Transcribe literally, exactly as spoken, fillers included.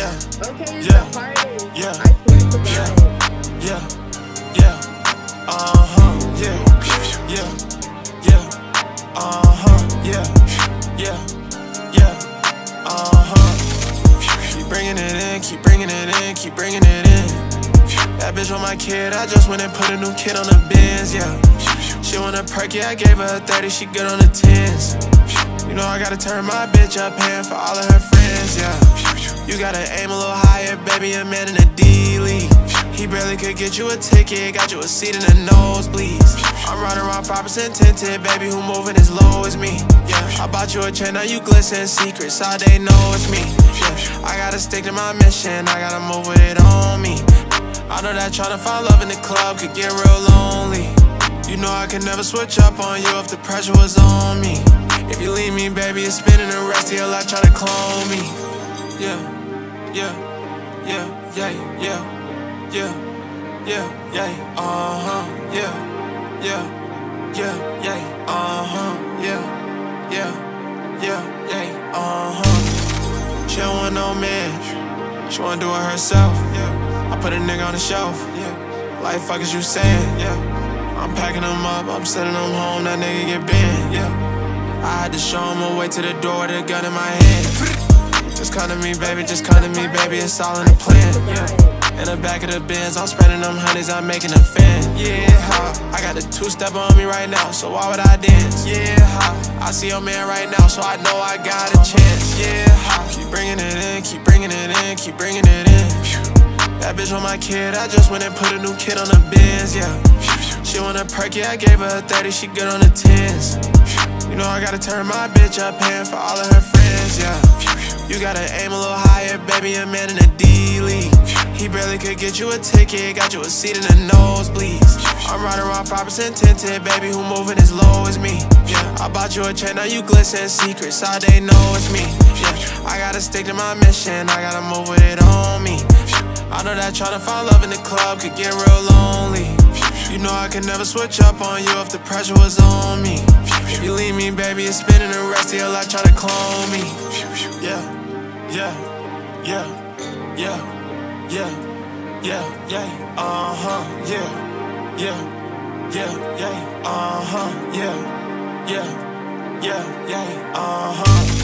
yeah, Okay, yeah, the hardest. yeah, I swear to God. yeah, yeah, yeah, uh-huh, yeah, yeah, yeah, uh-huh, yeah, yeah, yeah, uh-huh. Keep bringing it in, keep bringing it in, keep bringing it in. That bitch want my kid, I just went and put a new kid on the Benz, yeah. She want a perk, yeah, I gave her a thirty, she good on the tens. You know I gotta turn my bitch up, paying for all of her friends, yeah. You gotta aim a little higher, baby, a man in a D-League. He barely could get you a ticket, got you a seat in the nosebleeds. I'm riding around five percent tinted, baby, who moving as low as me, yeah. I bought you a chain, now you glisten, secrets, all they know it's me, yeah. I gotta stick to my mission, I gotta move with it on me. I know that tryna find love in the club could get real lonely. You know I can never switch up on you if the pressure was on me. If you leave me, baby, it's spinning the rest of your life tryna clone me. Yeah, yeah, yeah, yeah, yeah, yeah, yeah, yeah, uh-huh, yeah, yeah, yeah, yeah, uh-huh, yeah, yeah, yeah, yeah, uh-huh. She don't want no man, she wanna do it herself, yeah. I put a nigga on the shelf, yeah. Like, fuck is you saying, yeah. I'm packing him up, I'm sending him home, that nigga get banned, yeah. I had to show him a way to the door with a gun in my hand. Just come to me, baby, just come to me, baby, it's all in the plan, yeah. In the back of the Benz, I'm spending them honeys, I'm making a fan, yeah. I got the two-step on me right now, so why would I dance, yeah. I see your man right now, so I know I got a chance, yeah. Keep bringing it in, keep bringing it in, keep bringing it in. That bitch want my kid, I just went and put a new kid on the Benz, yeah. She want a perk, yeah, I gave her a thirty, she good on the tens. You know I gotta turn my bitch up, paying for all of her friends, yeah. You gotta aim a little higher, baby, a man in a D-League. He barely could get you a ticket, got you a seat in the nosebleeds. I'm riding around five percent tinted, baby, who moving as low as me, yeah. I bought you a chain, now you glisten, secrets, all they know it's me, yeah. I gotta stick to my mission, I gotta move with it on me. I know that tryna find love in the club could get real lonely. You know I can never switch up on you if the pressure was on me. If you leave me, baby, it's spinning the rest of your life tryna clone me. Yeah, yeah, yeah, yeah, yeah, yeah, yeah, uh-huh, yeah, yeah, yeah, yeah, uh-huh, yeah, yeah, yeah, yeah, uh-huh.